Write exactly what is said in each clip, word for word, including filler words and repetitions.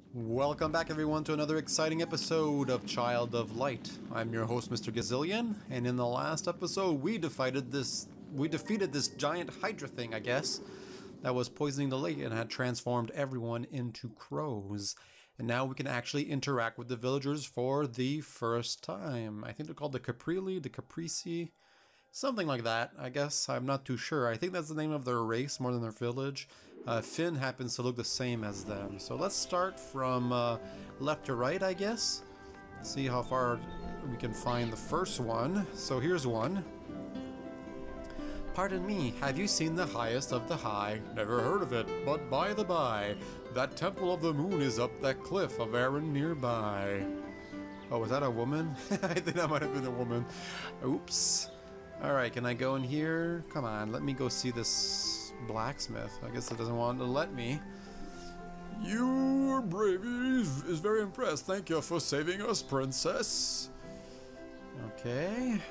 Welcome back everyone to another exciting episode of Child of Light. I'm your host Mister Gazillion, and in the last episode we defeated this we defeated this giant hydra thing, I guess, that was poisoning the lake and had transformed everyone into crows. And now we can actually interact with the villagers for the first time. I think they're called the Capilli, the Caprese, something like that, I guess. I'm not too sure. I think that's the name of their race more than their village. Uh, Finn happens to look the same as them. So let's start from uh, left to right, I guess. See how far we can find the first one. So here's one. Pardon me, have you seen the highest of the high? Never heard of it, but by the by, that temple of the moon is up that cliff of Aaron nearby. Oh, was that a woman? I think that might have been a woman. Oops. Alright, can I go in here? Come on, let me go see this blacksmith. I guess it doesn't want to let me. Your bravery is very impressed. Thank you for saving us, princess. Okay.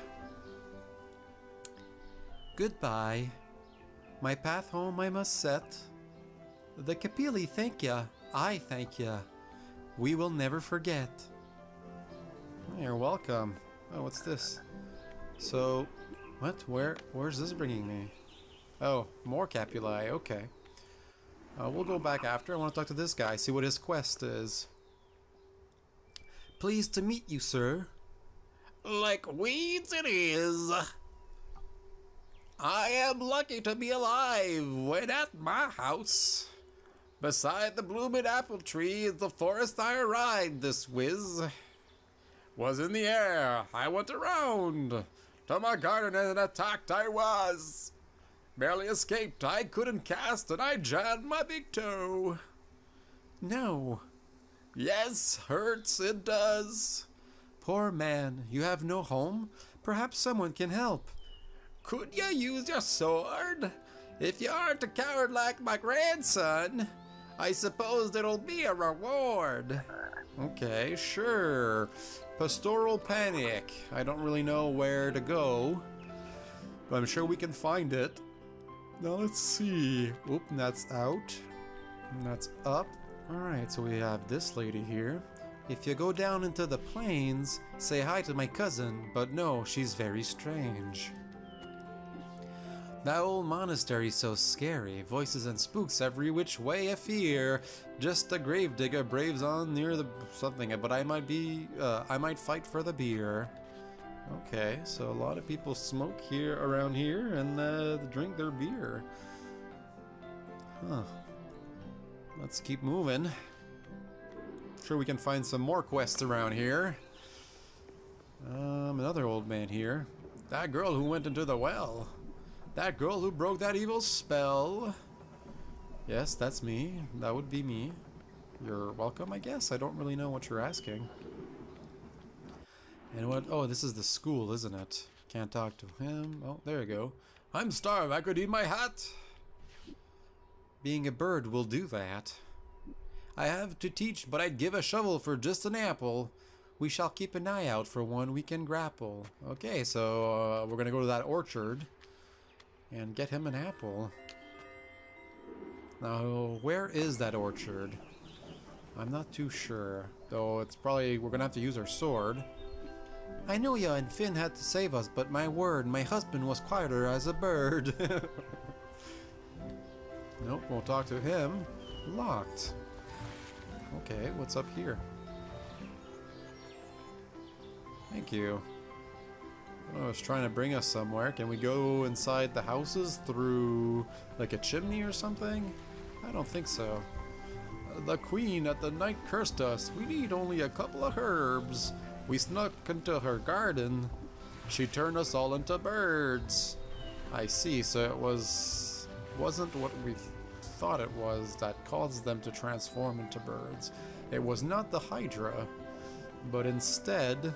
Goodbye. My path home I must set. The Capilli thank ya. I thank ya. We will never forget. You're welcome. Oh, what's this? So, what? Where? Where's this bringing me? Oh, more Capilli. Okay. Uh, we'll go back after. I want to talk to this guy, see what his quest is. Pleased to meet you, sir. Like weeds it is. I am lucky to be alive when at my house. Beside the blooming apple tree is the forest I arrived this whiz. Was in the air, I went around. To my garden and attacked I was. Barely escaped, I couldn't cast, and I jammed my big toe. No. Yes, hurts, it does. Poor man, you have no home? Perhaps someone can help. Could you use your sword? If you aren't a coward like my grandson, I suppose there'll be a reward. Okay, sure. Pastoral panic. I don't really know where to go, but I'm sure we can find it. Now let's see. Oop, that's out. And that's up. Alright, so we have this lady here. If you go down into the plains, say hi to my cousin, but no, she's very strange. That old monastery's so scary. Voices and spooks every which way I fear. Just a gravedigger braves on near the something, but I might be, uh, I might fight for the beer. Okay, so a lot of people smoke here around here and uh, drink their beer. Huh. Let's keep moving. Sure we can find some more quests around here. Um, another old man here. That girl who went into the well. That girl who broke that evil spell. Yes, that's me. That would be me. You're welcome, I guess. I don't really know what you're asking. And what? Oh, this is the school, isn't it? Can't talk to him. Oh, there you go. I'm starved. I could eat my hat. Being a bird will do that. I have to teach, but I'd give a shovel for just an apple. We shall keep an eye out for one we can grapple. Okay, so uh, we're gonna go to that orchard and get him an apple. Now, where is that orchard? I'm not too sure, though it's probably, we're gonna have to use our sword. I know ya and Finn had to save us, but my word, my husband was quieter as a bird. Nope, we'll talk to him. Locked. Okay, what's up here? Thank you. Oh, it's trying to bring us somewhere. Can we go inside the houses through like a chimney or something? I don't think so. The queen at the night cursed us. We need only a couple of herbs. We snuck into her garden. She turned us all into birds. I see, so it was wasn't what we thought it was that caused them to transform into birds. It was not the Hydra, but instead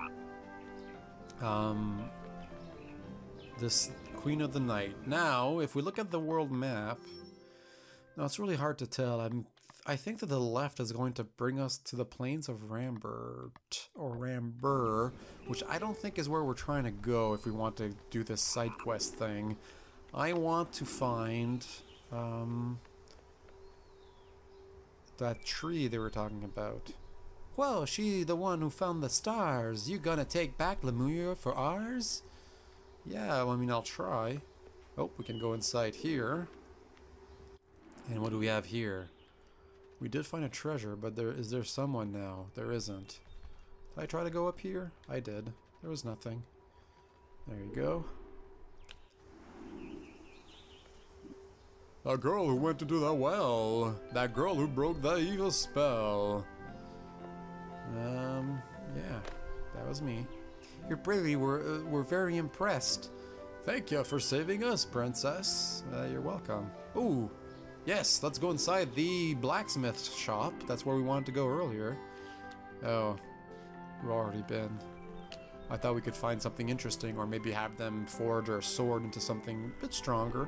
um, this Queen of the Night. Now, if we look at the world map, now it's really hard to tell. I'm I think that the left is going to bring us to the plains of Rambert, or Rambur, which I don't think is where we're trying to go if we want to do this side quest thing. I want to find um, that tree they were talking about. Well, she the one who found the stars. You gonna take back Lemuria for ours? Yeah, well, I mean, I'll try. Oh, we can go inside here. And what do we have here? We did find a treasure, but there is there someone now? There isn't. Did I try to go up here? I did. There was nothing. There you go. A girl who went into the well. That girl who broke the evil spell. Um, yeah, that was me. Your bravery were uh, were very impressed. Thank you for saving us, princess. Uh, you're welcome. Ooh, yes, let's go inside the blacksmith shop. That's where we wanted to go earlier. Oh, we've already been. I thought we could find something interesting, or maybe have them forge our sword into something a bit stronger.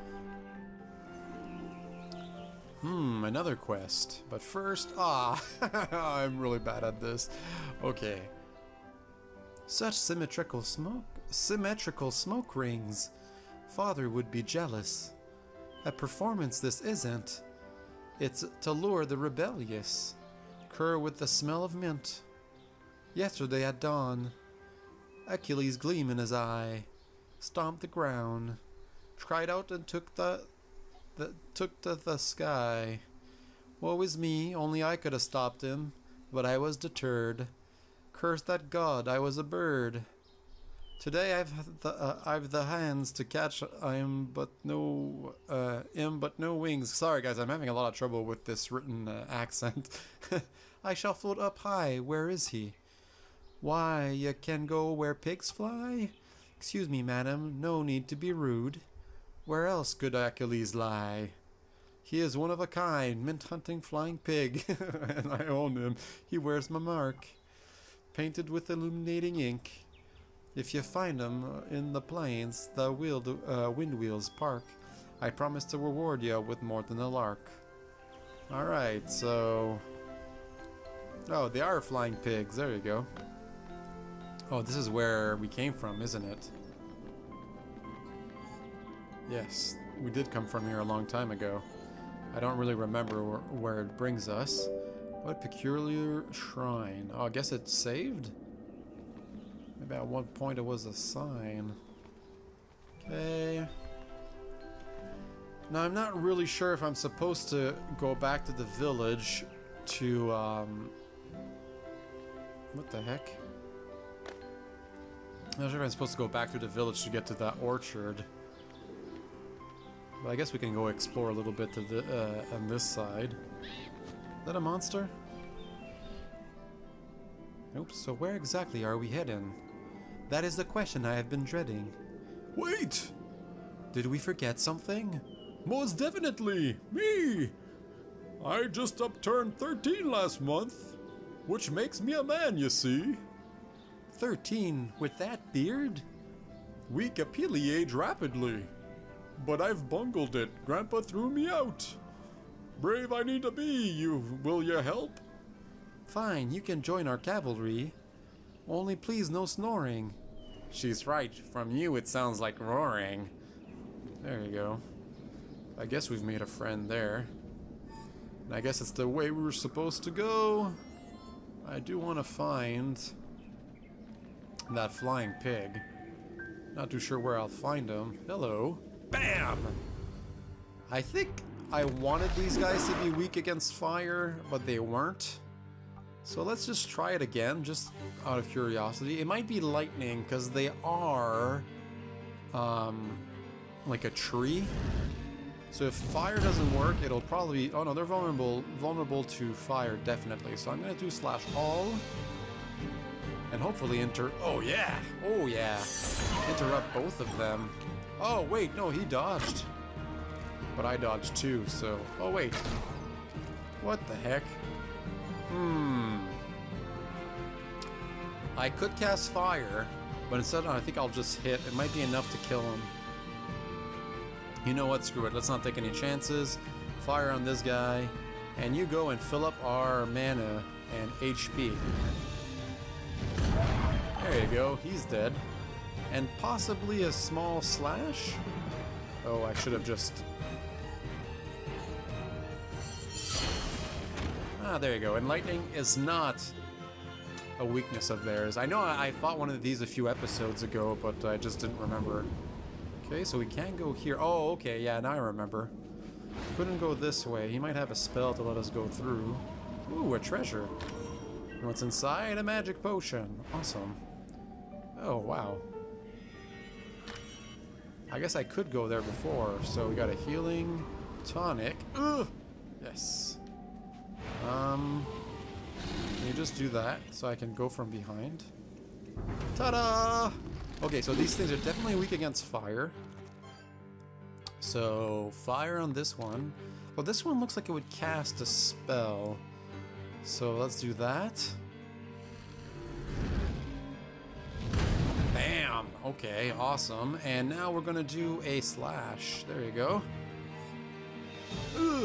Hmm, another quest. But first, ah, I'm really bad at this. Okay. Such symmetrical smoke, symmetrical smoke rings. Father would be jealous. A performance this isn't. It's to lure the rebellious. Cur with the smell of mint. Yesterday at dawn, Achilles' gleam in his eye, stomped the ground, cried out and took the that took to the sky. Woe is me, only I could have stopped him, but I was deterred. Curse that god, I was a bird. Today I've the uh, I've the hands to catch. I'm but no uh, am but no wings. Sorry guys, I'm having a lot of trouble with this written uh, accent. I shall float up high. Where is he? Why, you can go where pigs fly? Excuse me, madam. No need to be rude. Where else could Achilles lie? He is one of a kind, mint-hunting flying pig, and I own him. He wears my mark, painted with illuminating ink. If you find him in the plains, the wheeled, uh, wind wheels park. I promise to reward you with more than a lark. Alright, so... Oh, they are flying pigs. There you go. Oh, this is where we came from, isn't it? Yes, we did come from here a long time ago. I don't really remember where, where it brings us. What peculiar shrine? Oh, I guess it's saved? Maybe at one point it was a sign. Okay. Now, I'm not really sure if I'm supposed to go back to the village to, um... what the heck? I'm not sure if I'm supposed to go back to the village to get to that orchard. But I guess we can go explore a little bit to the, uh, on this side. Is that a monster? Nope, so where exactly are we heading? That is the question I have been dreading. Wait! Did we forget something? Most definitely! Me! I just upturned thirteen last month, which makes me a man, you see. Thirteen with that beard? We Capilli age rapidly. But I've bungled it. Grandpa threw me out. Brave I need to be, you will you help? Fine, you can join our cavalry. Only please no snoring. She's right. From you it sounds like roaring. There you go. I guess we've made a friend there. And I guess it's the way we were supposed to go. I do want to find that flying pig. Not too sure where I'll find him. Hello. Bam! I think I wanted these guys to be weak against fire, but they weren't. So let's just try it again, just out of curiosity. It might be lightning, because they are um, like a tree. So if fire doesn't work, it'll probably... Oh no, they're vulnerable vulnerable to fire, definitely. So I'm going to do slash all. And hopefully inter... Oh yeah! Oh yeah! Interrupt both of them. Oh wait, no, he dodged. But I dodged too, so... Oh wait. What the heck? Hmm. I could cast fire, but instead I think I'll just hit. It might be enough to kill him. You know what? Screw it. Let's not take any chances. Fire on this guy. And you go and fill up our mana and H P. There you go. He's dead. And possibly a small slash? Oh, I should have just... Ah, there you go. Enlightening is not a weakness of theirs. I know I, I fought one of these a few episodes ago, but I just didn't remember. Okay, so we can go here. Oh, okay, yeah, now I remember. Couldn't go this way. He might have a spell to let us go through. Ooh, a treasure. What's inside? A magic potion. Awesome. Oh, wow. I guess I could go there before. So we got a healing tonic. Ugh! Yes. Um, can you just do that so I can go from behind? Ta-da! Okay, so these things are definitely weak against fire. So, fire on this one. Well, this one looks like it would cast a spell. So, let's do that. Bam! Okay, awesome. And now we're gonna do a slash. There you go. Ugh.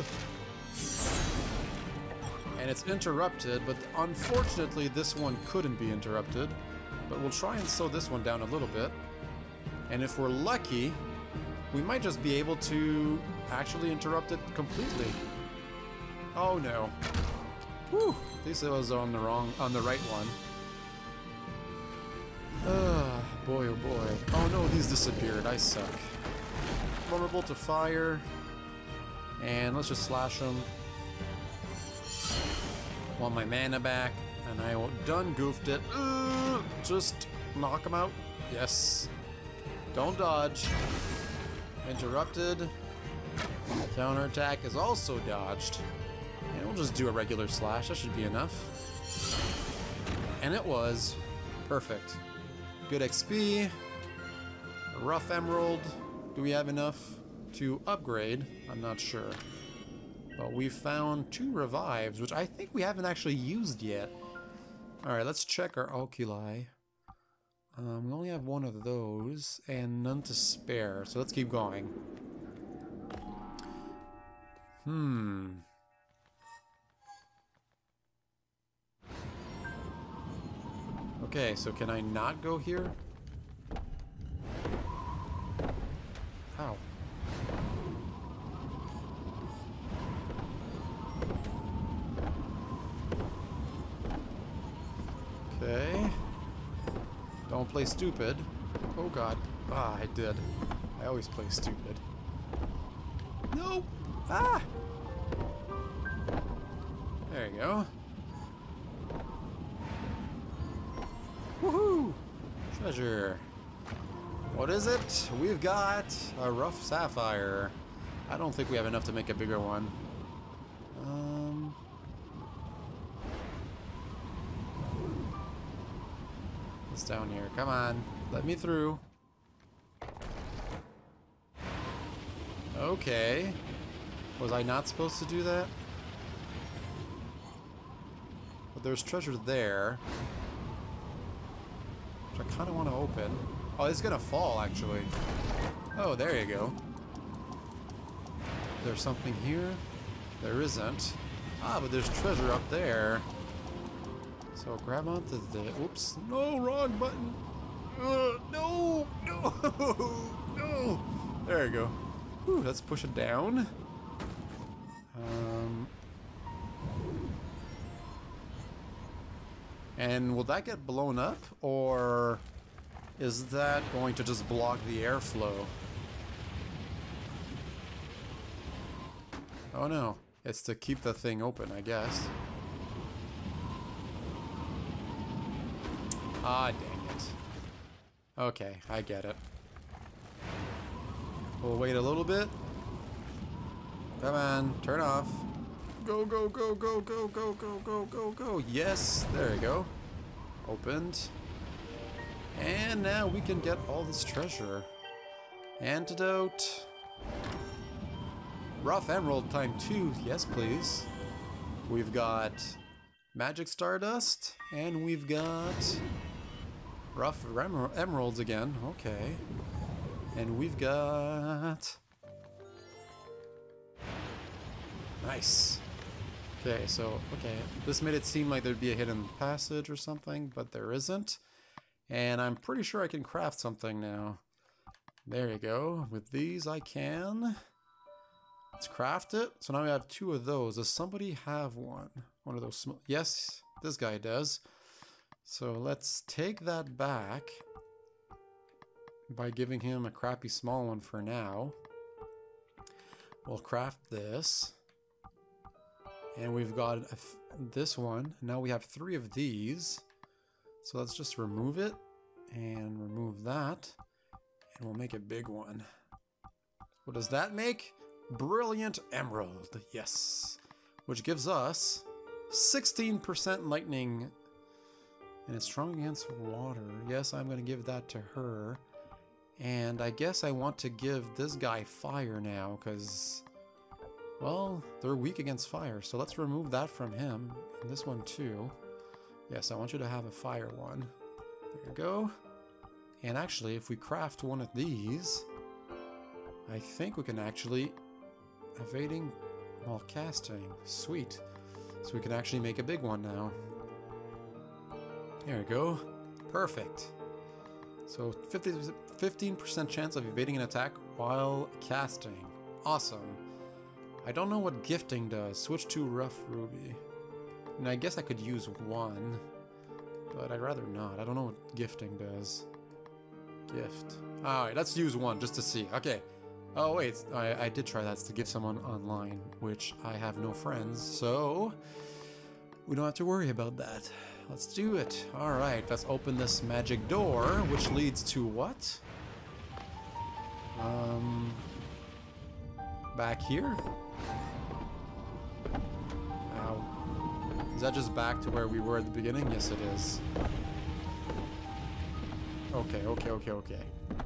And it's interrupted, but unfortunately this one couldn't be interrupted. But we'll try and slow this one down a little bit. And if we're lucky, we might just be able to actually interrupt it completely. Oh no. Whew. At least it was on the wrong, on the right one. Ah, boy oh boy. Oh no, these disappeared. I suck. Vulnerable to fire. And let's just slash them. Want my mana back, and I done goofed it. Uh, just knock him out. Yes. Don't dodge. Interrupted. Counterattack is also dodged. And we'll just do a regular slash. That should be enough. And it was. Perfect. Good X P. A rough emerald. Do we have enough to upgrade? I'm not sure. But we found two revives, which I think we haven't actually used yet. Alright, let's check our oculi. Um, we only have one of those, and none to spare, so let's keep going. Hmm. Okay, so can I not go here? Ow. Okay. Don't play stupid. Oh god. Ah, I did. I always play stupid. No! Ah! There you go. Woohoo! Treasure. What is it? We've got a rough sapphire. I don't think we have enough to make a bigger one. Um... What's down here? Come on. Let me through. Okay. Was I not supposed to do that? But there's treasure there. Which I kind of want to open. Oh, it's gonna fall, actually. Oh, there you go. There's something here? There isn't. Ah, but there's treasure up there. So grab onto the... Oops. No, wrong button. Uh, no, no, no. There you go. Whew, let's push it down. Um... And will that get blown up, or is that going to just block the airflow? Oh no, it's to keep the thing open, I guess. Ah, dang it. Okay, I get it. We'll wait a little bit. Come on, turn off. Go, go, go, go, go, go, go, go, go, go. Yes, there you go. Opened. And now we can get all this treasure. Antidote. Rough emerald time two. Yes, please. We've got magic stardust. And we've got rough emer emeralds again. Okay. And we've got... Nice. Okay, so, okay, this made it seem like there'd be a hidden passage or something, but there isn't. And I'm pretty sure I can craft something now. There you go. With these I can. Let's craft it. So now we have two of those. Does somebody have one? One of those small... Yes, this guy does. So let's take that back by giving him a crappy small one for now. We'll craft this. And we've got a f this one. Now we have three of these. So let's just remove it and remove that. And we'll make a big one. What does that make? Brilliant Emerald. Yes. Which gives us sixteen percent lightning. And it's strong against water. Yes, I'm going to give that to her. And I guess I want to give this guy fire now, because, well, they're weak against fire. So let's remove that from him. And this one too. Yes, I want you to have a fire one. There you go. And actually, if we craft one of these, I think we can actually... Evading while casting. Sweet. So we can actually make a big one now. There we go. Perfect. So fifteen percent chance of evading an attack while casting. Awesome. I don't know what gifting does. Switch to rough ruby. And I guess I could use one, but I'd rather not. I don't know what gifting does. Gift. Alright, let's use one just to see. Okay. Oh wait, I, I did try that to give someone online, which I have no friends, so we don't have to worry about that. Let's do it. Alright, let's open this magic door, which leads to what? Um, back here? Ow. Is that just back to where we were at the beginning? Yes, it is. Okay, okay, okay, okay.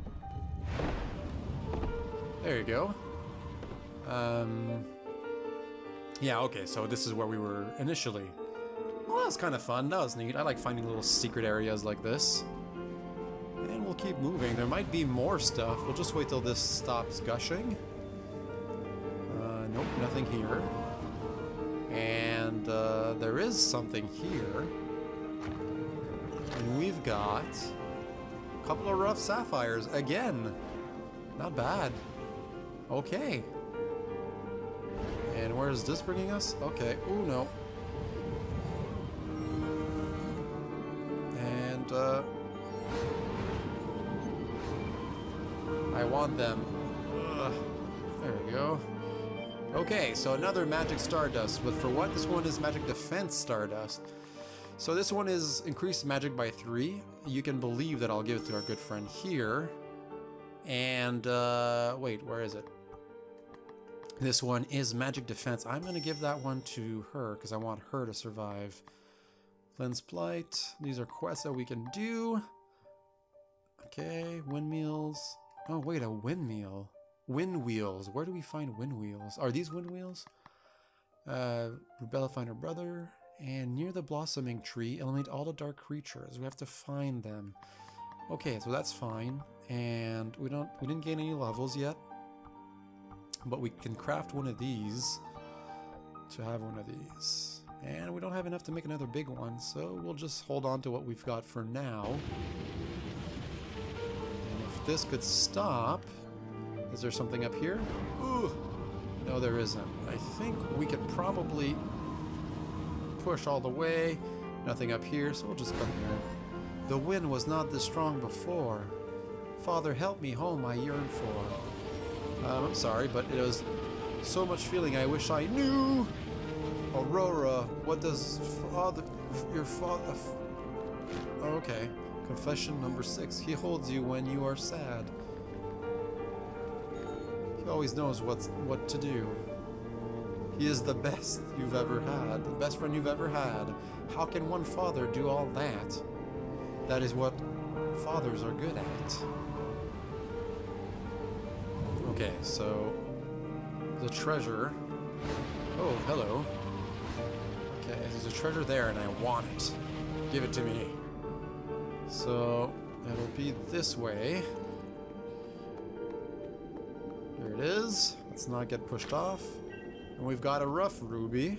There you go. Um, yeah, okay, so this is where we were initially. Well, that was kind of fun. That was neat. I like finding little secret areas like this. And we'll keep moving. There might be more stuff. We'll just wait till this stops gushing. Uh, nope, nothing here. And uh, there is something here. And we've got a couple of rough sapphires. Again, not bad. Okay. And where is this bringing us? Okay. Ooh, no. And, uh... I want them. Ugh. There we go. Okay, so another magic stardust. But for what? This one is magic defense stardust. So this one is increased magic by three. You can believe that I'll give it to our good friend here. And, uh... wait, where is it? This one is magic defense. I'm going to give that one to her because I want her to survive. Flint's Blight. These are quests that we can do. Okay, windmills. Oh, wait, a windmill. Wind wheels. Where do we find wind wheels? Are these wind wheels? Uh, Rubella find her brother. And near the blossoming tree, eliminate all the dark creatures. We have to find them. Okay, so that's fine. And we don't we didn't gain any levels yet. But we can craft one of these to have one of these. And we don't have enough to make another big one, so we'll just hold on to what we've got for now. And if this could stop... Is there something up here? Ooh! No, there isn't. I think we could probably push all the way. Nothing up here, so we'll just come here. The wind was not this strong before. Father, help me home I yearn for. Um, I'm sorry, but it was so much feeling I wish I knew. Aurora, what does father, your father... Okay, confession number six. He holds you when you are sad. He always knows what's, what to do. He is the best you've ever had, the best friend you've ever had. How can one father do all that? That is what fathers are good at. Okay, so the treasure. Oh, hello. Okay, there's a treasure there and I want it. Give it to me. So it'll be this way. Here it is. Let's not get pushed off. And we've got a rough ruby.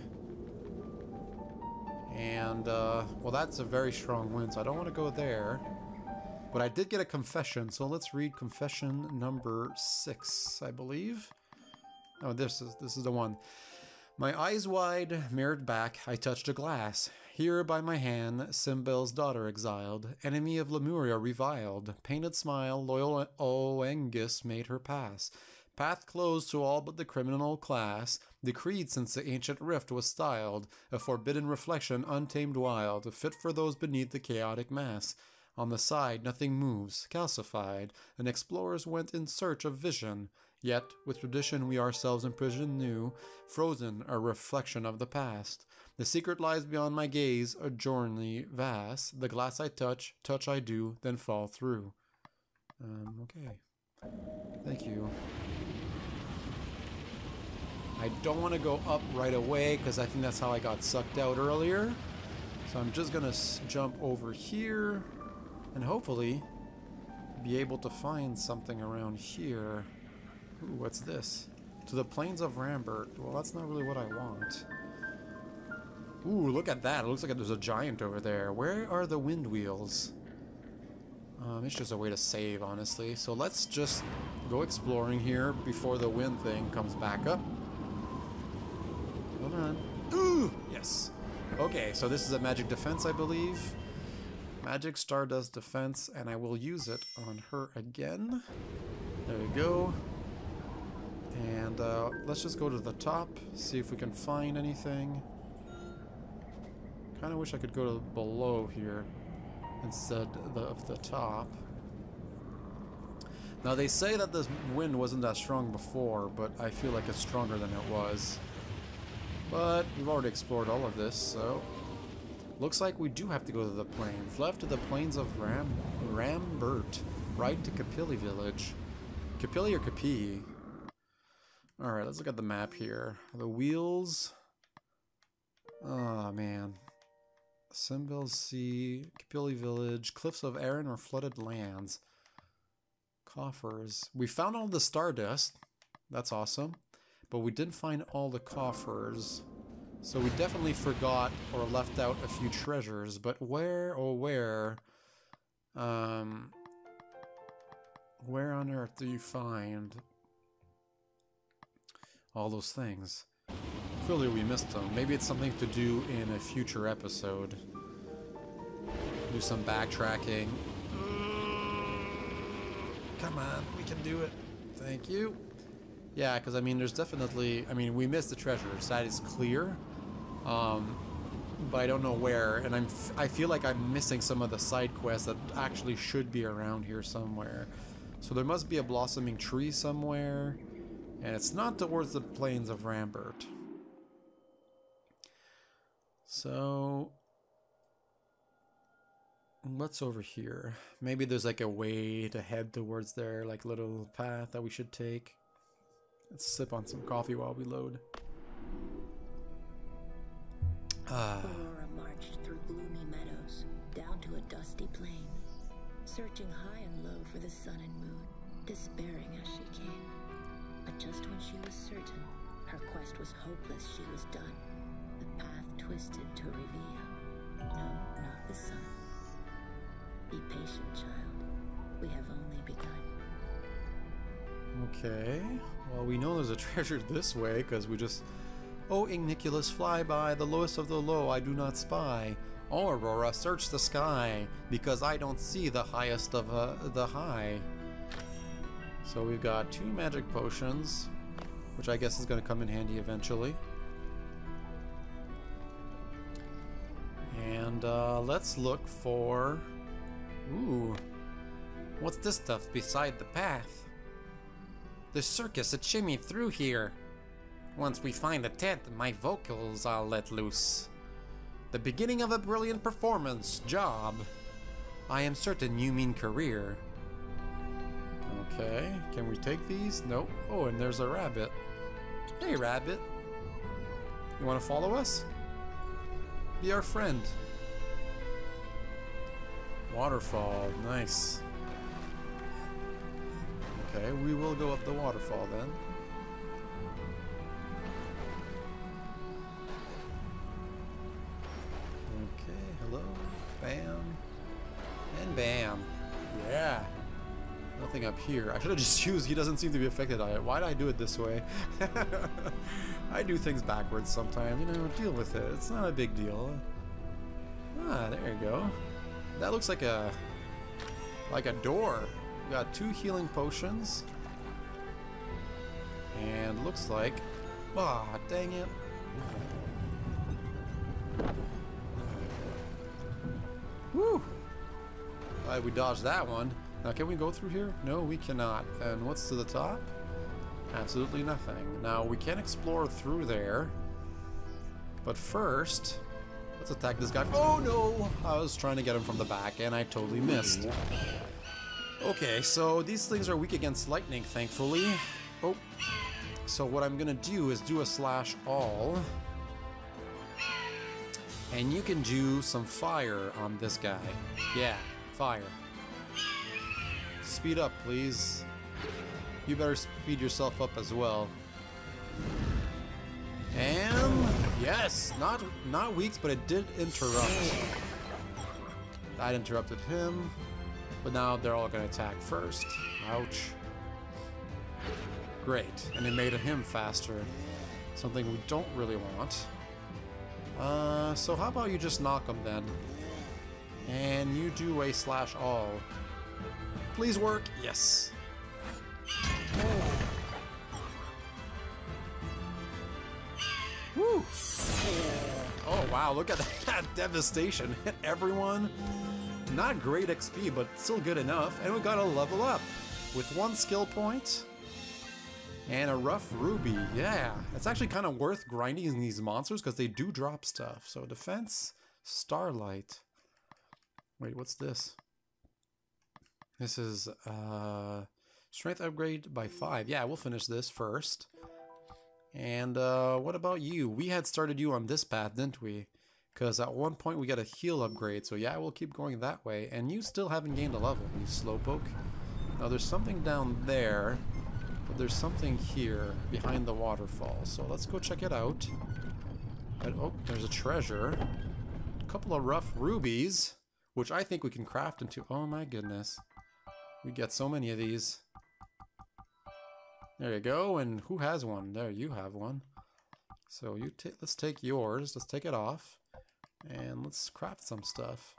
And, uh, well, that's a very strong wind, so I don't want to go there. But I did get a confession, so let's read confession number six, I believe. Oh, this is this is the one. My eyes wide, mirrored back, I touched a glass. Here by my hand, Simbel's daughter exiled, enemy of Lemuria reviled. Painted smile, loyal Oengus made her pass. Path closed to all but the criminal class, decreed since the ancient rift was styled, a forbidden reflection, untamed wild, fit for those beneath the chaotic mass. On the side, nothing moves, calcified, and explorers went in search of vision. Yet, with tradition we ourselves imprisoned new, frozen, a reflection of the past. The secret lies beyond my gaze, a journey vast. The glass I touch, touch I do, then fall through. Um, okay. Thank you. I don't want to go up right away, because I think that's how I got sucked out earlier. So I'm just going to jump over here, and hopefully be able to find something around here. Ooh, what's this? To the plains of Rambert. Well, that's not really what I want. Ooh, look at that. It looks like there's a giant over there. Where are the wind wheels? Um, it's just a way to save, honestly. So let's just go exploring here before the wind thing comes back up. Hold on. Ooh! Yes. Okay, so this is a magic defense, I believe. Magic Stardust defense, and I will use it on her again. There we go. And uh, let's just go to the top, see if we can find anything. Kind of wish I could go to below here instead of the top. Now they say that the wind wasn't that strong before, but I feel like it's stronger than it was. But we've already explored all of this, so looks like we do have to go to the plains. Left to the plains of Ram Rambert, right to Capilli village. Capilli or Capilli? Alright, let's look at the map here. The wheels. Oh man. Simbel Sea, Capilli village, cliffs of Aran or flooded lands. Coffers. We found all the stardust. That's awesome. But we didn't find all the coffers. So we definitely forgot or left out a few treasures. But where, oh where, um, where on earth do you find all those things? Clearly we missed them. Maybe it's something to do in a future episode. Do some backtracking. Come on, we can do it. Thank you. Yeah, because I mean, there's definitely, I mean, we missed the treasures. That is clear. Um, but I don't know where, and I'm, f I feel like I'm missing some of the side quests that actually should be around here somewhere. So there must be a blossoming tree somewhere, and it's not towards the plains of Rambert. So, what's over here? Maybe there's like a way to head towards there, like a little path that we should take. Let's sip on some coffee while we load. Ah. Aurora marched through gloomy meadows, down to a dusty plain, searching high and low for the sun and moon, despairing as she came. But just when she was certain her quest was hopeless, she was done. The path twisted to Revia. No, not the sun. Be patient, child. We have only begun. Okay. Well, we know there's a treasure this way, because we just... Oh, Igniculous, fly by, the lowest of the low I do not spy. Oh, Aurora, search the sky, because I don't see the highest of uh, the high. So we've got two magic potions, which I guess is going to come in handy eventually. And uh, let's look for... Ooh. What's this stuff beside the path? The circus, a chimney through here. Once we find a tent, my vocals I'll let loose. The beginning of a brilliant performance, job. I am certain you mean career. Okay, can we take these? Nope. Oh, and there's a rabbit. Hey, rabbit. You want to follow us? Be our friend. Waterfall, nice. Okay, we will go up the waterfall then. Okay, hello, bam, and bam. Yeah. Nothing up here. I should have just used, he doesn't seem to be affected by it. Why did I do it this way? I do things backwards sometimes, you know, deal with it. It's not a big deal. Ah, there you go. That looks like a like a door. We got two healing potions. And looks like, ah, dang it. Woo! Glad we dodged that one. Now, can we go through here? No, we cannot. And what's to the top? Absolutely nothing. Now, we can explore through there. But first, let's attack this guy. Oh, no! I was trying to get him from the back, and I totally missed. Okay, so these things are weak against lightning, thankfully. Oh. So what I'm gonna do is do a slash all. And you can do some fire on this guy. Yeah, fire. Speed up, please. You better speed yourself up as well. And yes, not not weak, but it did interrupt. That interrupted him. But now they're all gonna attack first. Ouch. Great, and it made him faster. Something we don't really want. Uh, so how about you just knock him then? And you do a slash all. Please work. Yes. Woo. Oh wow, look at that devastation. Hit everyone. Not great X P, but still good enough. And we got a level up with one skill point. And a rough ruby, yeah. It's actually kind of worth grinding these monsters because they do drop stuff. So defense, starlight. Wait, what's this? This is uh, strength upgrade by five. Yeah, we'll finish this first. And uh, what about you? We had started you on this path, didn't we? Because at one point we got a heal upgrade. So yeah, we'll keep going that way. And you still haven't gained a level, you slowpoke. Now there's something down there. But there's something here behind the waterfall, so let's go check it out. And, oh, there's a treasure. A couple of rough rubies, which I think we can craft into. Oh my goodness. We get so many of these. There you go, and who has one? There, you have one. So you take. Let's take yours. Let's take it off. And let's craft some stuff.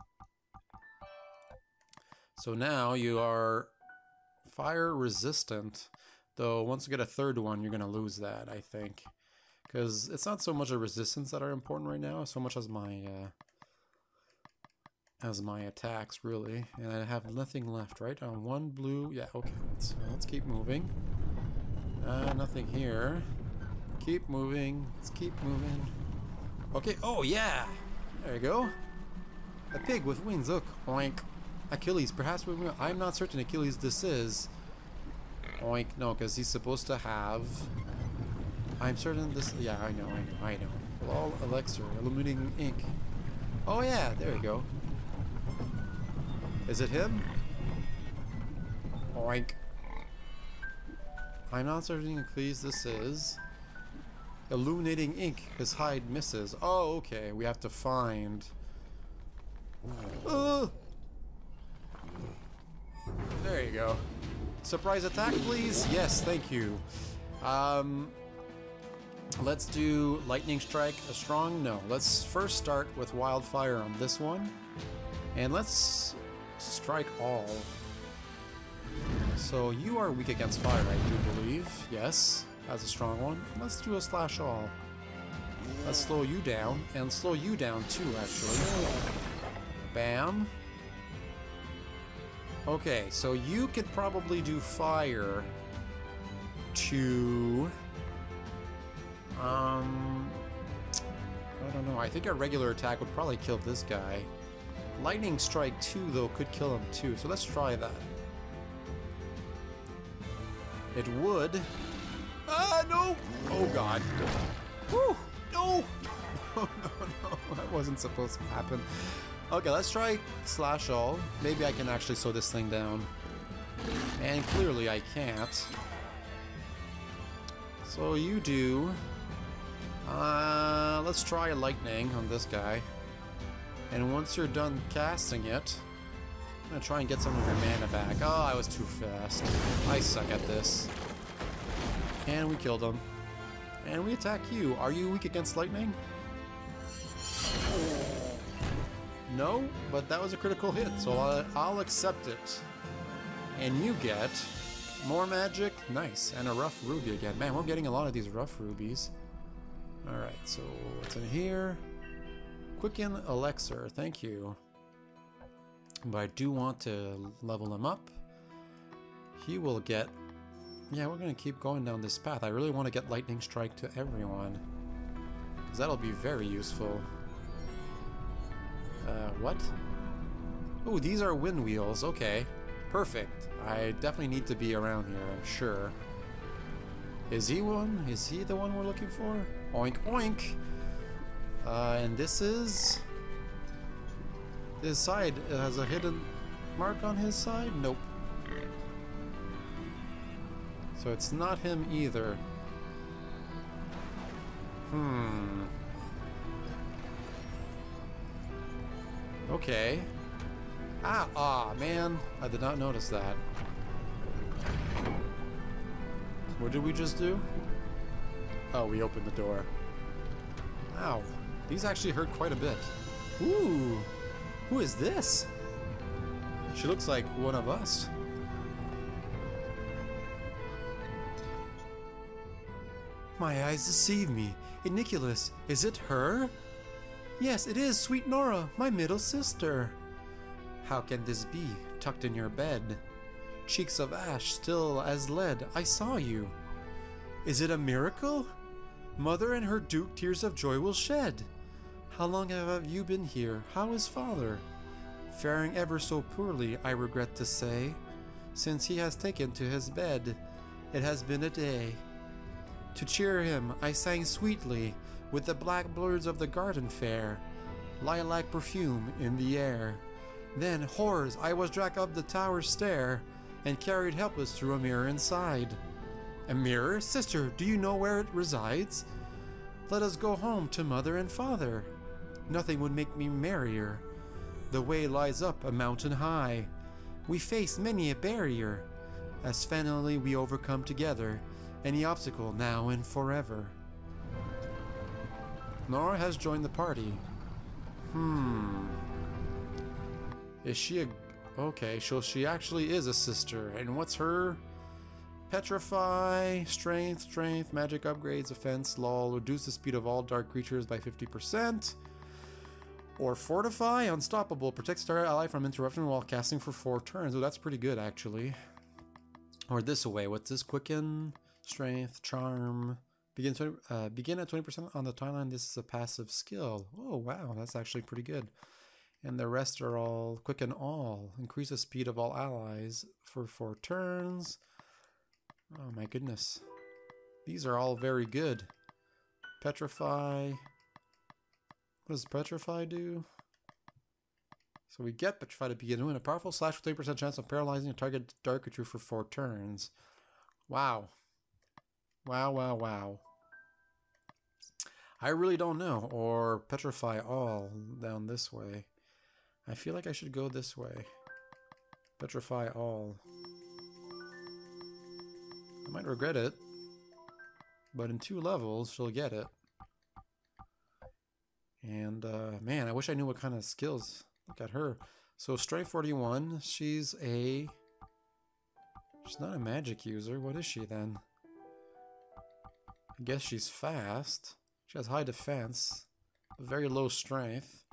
So now you are fire resistant. Though once you get a third one, you're gonna lose that, I think, because it's not so much a resistance that are important right now, so much as my uh, as my attacks, really. And I have nothing left, right? On one blue, yeah, okay. So let's keep moving. Uh, nothing here. Keep moving. Let's keep moving. Okay. Oh yeah. There you go. A pig with wings. Look. Oink. Achilles. Perhaps we. I'm not certain. Achilles. This is. Oink, no, because he's supposed to have... I'm certain this... Yeah, I know, I know, I know. Lol, elixir, illuminating ink. Oh yeah, there you go. Is it him? Oink. I'm not certain, please, this is... Illuminating ink, his hide misses. Oh, okay, we have to find... Uh, there you go. Surprise attack, please. Yes, thank you. Um, let's do lightning strike. A strong? No. Let's first start with wildfire on this one, and let's strike all. So you are weak against fire, I do believe. Yes, that's a strong one. Let's do a slash all. Let's slow you down, and slow you down too, actually. Bam. Okay, so you could probably do fire to... Um... I don't know, I think a regular attack would probably kill this guy. Lightning strike two, though, could kill him too, so let's try that. It would... Ah, no! Oh, God. Whew! No! Oh, no, no, that wasn't supposed to happen. Okay, let's try slash all. Maybe I can actually slow this thing down. And clearly I can't. So you do... Uh, let's try lightning on this guy. And once you're done casting it, I'm gonna try and get some of your mana back. Oh, I was too fast. I suck at this. And we killed him. And we attack you. Are you weak against lightning? No, but that was a critical hit, so I'll, I'll accept it. And you get more magic. Nice. And a rough ruby again. Man, we're getting a lot of these rough rubies. Alright, so what's in here? Quicken Elixir. Thank you. But I do want to level him up. He will get... Yeah, we're going to keep going down this path. I really want to get Lightning Strike to everyone. Because that'll be very useful. Uh, what? Oh, these are wind wheels. Okay. Perfect. I definitely need to be around here, I'm sure. Is he one? Is he the one we're looking for? Oink, oink! Uh, and this is... His side has a hidden mark on his side? Nope. So it's not him either. Hmm. Okay. Ah, ah, man. I did not notice that. What did we just do? Oh, we opened the door. Ow. These actually hurt quite a bit. Ooh. Who is this? She looks like one of us. My eyes deceive me. Iniculus, is it her? Yes, it is, sweet Nora, my middle sister. How can this be, tucked in your bed? Cheeks of ash, still as lead, I saw you. Is it a miracle? Mother and her duke tears of joy will shed. How long have you been here? How is father? Faring ever so poorly, I regret to say, since he has taken to his bed. It has been a day. To cheer him, I sang sweetly, with the black birds of the garden fair, lilac perfume in the air. Then, horrors, I was dragged up the tower stair, and carried helpless through a mirror inside. A mirror? Sister, do you know where it resides? Let us go home to mother and father. Nothing would make me merrier. The way lies up a mountain high. We face many a barrier, as finally we overcome together any obstacle now and forever. Nora has joined the party. Hmm. Is she a... Okay, so she actually is a sister. And what's her... Petrify, strength, strength, magic upgrades, offense, lol, reduce the speed of all dark creatures by fifty percent. Or Fortify, unstoppable, protects our ally from interruption while casting for four turns. Oh, that's pretty good, actually. Or this away, what's this? Quicken, strength, charm. Begin, twenty, uh, begin at twenty percent on the timeline. This is a passive skill. Oh, wow, that's actually pretty good. And the rest are all quicken all. Increase the speed of all allies for four turns. Oh my goodness. These are all very good. Petrify. What does Petrify do? So we get Petrify to begin doing a powerful slash with thirty percent chance of paralyzing a target dark creature for four turns. Wow. Wow, wow, wow. I really don't know. Or Petrify all down this way. I feel like I should go this way. Petrify all. I might regret it, but in two levels she'll get it. And uh, man, I wish I knew what kind of skills. Look at her. So strength forty-one. She's a. She's not a magic user. What is she then? I guess she's fast. She has high defense, very low strength.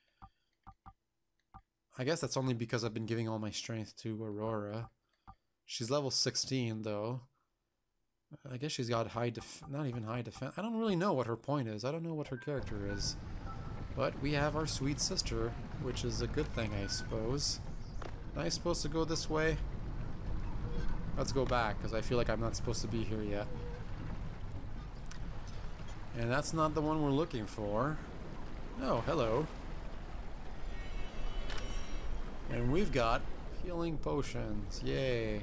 I guess that's only because I've been giving all my strength to Aurora. She's level sixteen though. I guess she's got high def- not even high defense. I don't really know what her point is. I don't know what her character is. But we have our sweet sister, which is a good thing, I suppose. Am I supposed to go this way? Let's go back, because I feel like I'm not supposed to be here yet. And that's not the one we're looking for. Oh, hello. And we've got healing potions. Yay.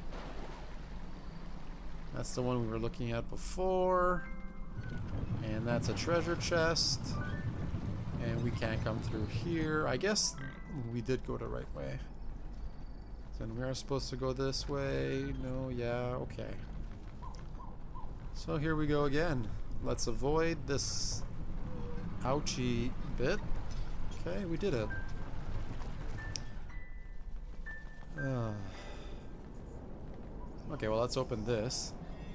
That's the one we were looking at before. And that's a treasure chest. And we can't come through here. I guess we did go the right way. Then we are supposed to go this way. No, yeah, okay. So here we go again. Let's avoid this ouchy bit. Okay, we did it. Uh. Okay, well, let's open this.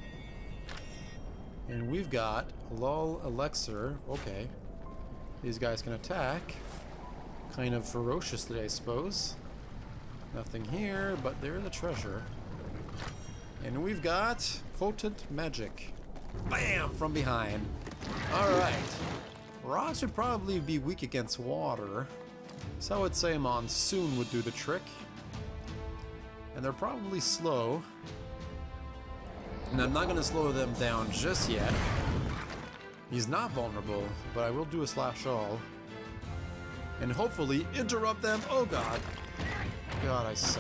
And we've got Lol Elixir. Okay. These guys can attack. Kind of ferociously, I suppose. Nothing here, but there's a treasure. And we've got Potent Magic. Bam! From behind. Alright. Rocks would probably be weak against water. So I would say Monsoon would do the trick. And they're probably slow. And I'm not going to slow them down just yet. He's not vulnerable, but I will do a slash all. And hopefully interrupt them. Oh god. God, I suck.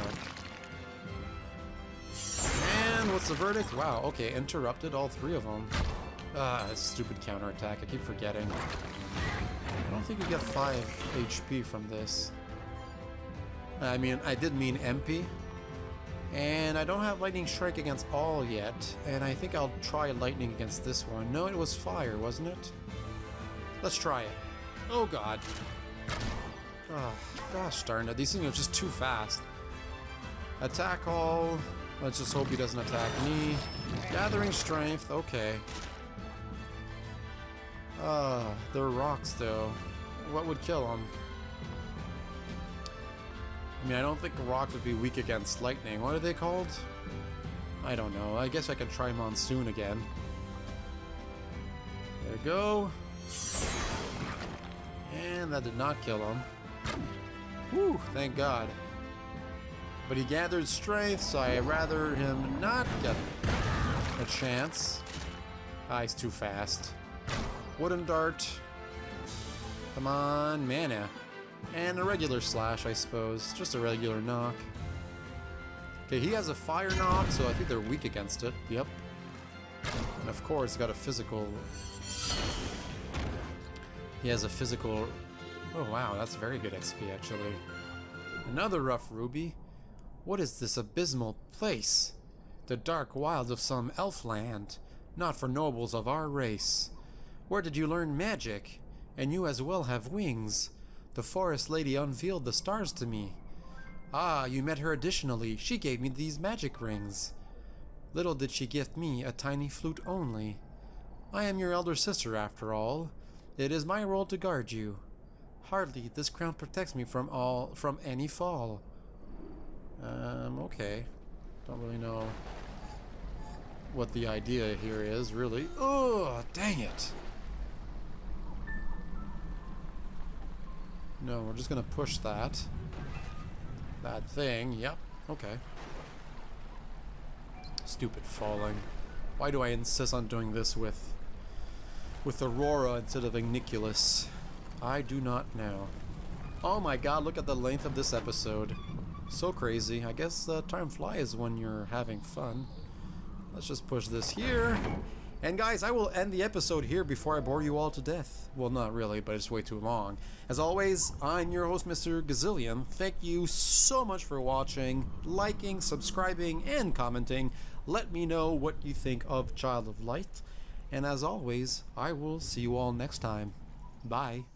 And what's the verdict? Wow, okay, interrupted all three of them. Ah, stupid counterattack. I keep forgetting. I don't think we get five H P from this. I mean, I did mean M P. And I don't have Lightning Strike against all yet. And I think I'll try Lightning against this one. No, it was Fire, wasn't it? Let's try it. Oh god. Oh, gosh darn it. These things are just too fast. Attack all. Let's just hope he doesn't attack me. Gathering Strength. Okay. Ah, uh, they're rocks though. What would kill them? I mean, I don't think rocks would be weak against lightning. What are they called? I don't know. I guess I can try Monsoon again. There we go. And that did not kill him. Whew, thank God. But he gathered strength, so I'd rather him not get a chance. Ah, he's too fast. Wooden Dart. Come on, mana. And a regular slash, I suppose. Just a regular knock. Okay, he has a fire knock, so I think they're weak against it. Yep. And of course, he's got a physical... He has a physical... Oh wow, that's very good X P, actually. Another rough ruby. What is this abysmal place? The dark wilds of some elf land. Not for nobles of our race. Where did you learn magic? And you as well have wings. The forest lady unveiled the stars to me. Ah, you met her additionally. She gave me these magic rings. Little did she gift me a tiny flute only. I am your elder sister after all. It is my role to guard you. Hardly this crown protects me from all from any fall. Um, okay. Don't really know what the idea here is, really. Oh, dang it. No, we're just gonna push that. That thing, yep, okay. Stupid falling. Why do I insist on doing this with with Aurora instead of Igniculus? I do not know. Oh my god, look at the length of this episode. So crazy. I guess uh, time flies when you're having fun. Let's just push this here. And guys, I will end the episode here before I bore you all to death. Well, not really, but it's way too long. As always, I'm your host, Mister Gazillion. Thank you so much for watching, liking, subscribing, and commenting. Let me know what you think of Child of Light. And as always, I will see you all next time. Bye.